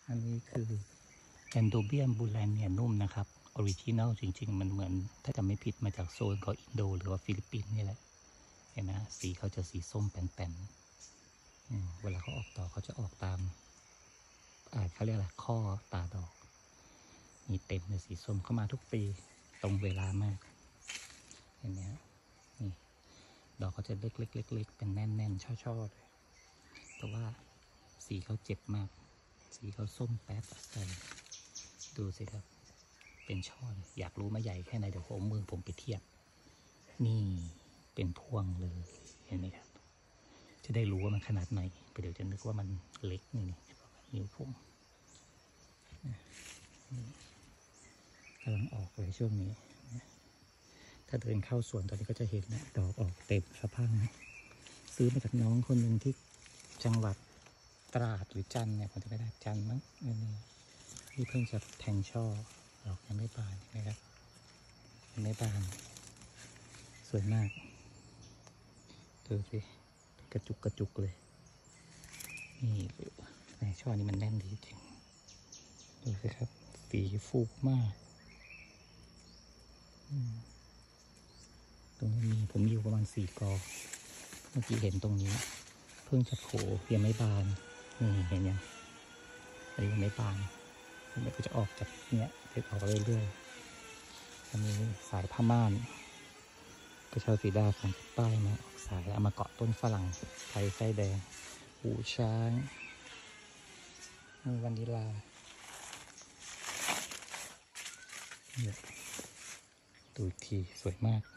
อันนี้คือแอนโดเบียมบูแลนเนียนุ่มนะครับออริจินัลจริงๆมันเหมือนถ้าจำไม่ผิดมาจากโซนของอินโดหรือว่าฟิลิปปินส์นี่แหละเห็นไหมสีเขาจะสีส้มแป้นๆเวลาเขาออกดอกเขาจะออกตามเขาเรียกอะไรข้อตาดอกมีเต็มเลยสีส้มเข้ามาทุกปีตรงเวลามากเห็นไหมนี่ดอกเขาจะเล็กๆเป็นแน่นๆช่อๆเลยแต่ว่าสีเขาเจ็บมากสีเขาส้มแป๊ดดูสิครับเป็นช่อเลยอยากรู้มาใหญ่แค่ไหนเดี๋ยวผมมือผมไปเทียบนี่เป็นพวงเลยเห็นไหมครับจะได้รู้ว่ามันขนาดไหนไปเดี๋ยวจะนึกว่ามันเล็กนี่นิ้วผมกำลังออกเลยช่วงนี้ถ้าเดินเข้าสวนตอนนี้ก็จะเห็นนะดอกออกเต็มสะพรั่งซื้อมาจากน้องคนหนึ่งที่จังหวัดตราดหรือจันเนี่ยผมจะไม่ได้จันมั้งนี่เพิ่งจะแทงช่อดอกยังไม่บานนะครับยังไม่บานสวยมากดูสิกระจุกเลยนี่ในช่อนี้มันแน่นดีจริงดูสิครับสีฟูมากตรงนี้ผมมีอยู่ประมาณ4 กอเมื่อกี้เห็นตรงนี้เพิ่งจะโผล่ยังไม่บานนี่เห็นยังอันนี้ยังไม่บานมันก็จะออกจากเนี้ยเด็ดออกเรื่อยๆอันนี้สายผ้าม่านกระเช้าสีดาของป้ายมาออกสายเอามาเกาะต้นฝรั่งไทยไส้แดงหูช้างมีวานิลาเนี่ยดูอีกทีสวยมาก